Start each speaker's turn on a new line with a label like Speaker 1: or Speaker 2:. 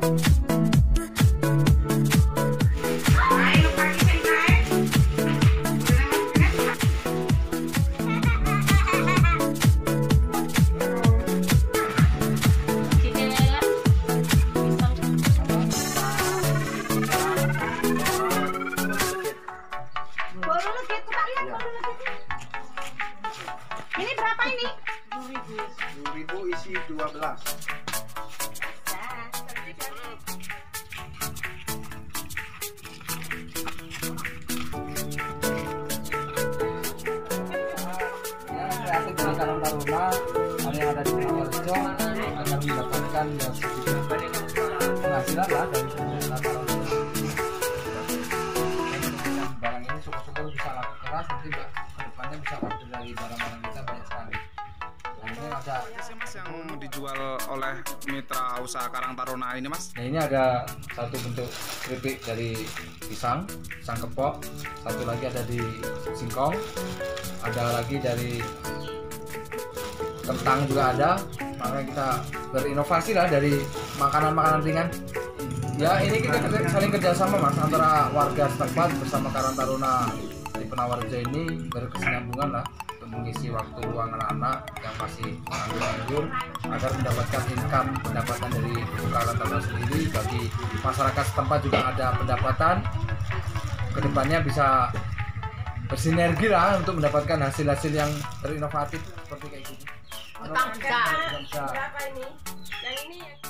Speaker 1: Ini berapa ini?
Speaker 2: 10.000 isi 12.
Speaker 3: Kreatif dari Karang Taruna yang ada di Purworejo agar mendapatkan penghasilan lah dari pemerintah Taruna. Barang ini syukur-syukur bisa laku keras, nanti kedepannya bisa order dari barang-barang kita banyak sekali. Nah ini ada
Speaker 4: Mas yang dijual oleh mitra usaha Karang Taruna ini Mas.
Speaker 3: Nah ini ada satu bentuk keripik dari pisang kepok, satu lagi ada di singkong, ada lagi dari kentang juga ada. Makanya kita berinovasi lah dari makanan-makanan ringan. Ya ini kita saling kerjasama Mas antara warga setempat bersama Karang Taruna di Purworejo ini, berkesinambungan lah untuk mengisi waktu luang anak-anak yang masih nganggur agar mendapatkan income, pendapatan dari Karang Taruna sendiri. Bagi masyarakat setempat juga ada pendapatan, kedepannya bisa bersinergi lah untuk mendapatkan hasil-hasil yang terinovatif seperti kayak gini.
Speaker 1: Utang bisa.
Speaker 3: Bisa.
Speaker 1: Berapa ini? Yang ini ya.